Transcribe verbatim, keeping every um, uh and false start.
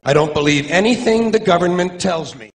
I don't believe anything the government tells me.